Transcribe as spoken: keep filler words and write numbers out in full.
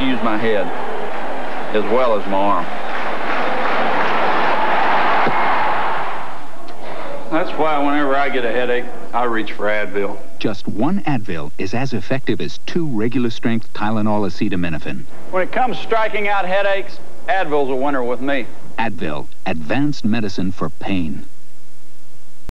to use my head as well as my arm. That's why whenever I get a headache, I reach for Advil. Just one Advil is as effective as two regular-strength Tylenol acetaminophen. When it comes to striking out headaches, Advil's a winner with me. Advil, advanced medicine for pain.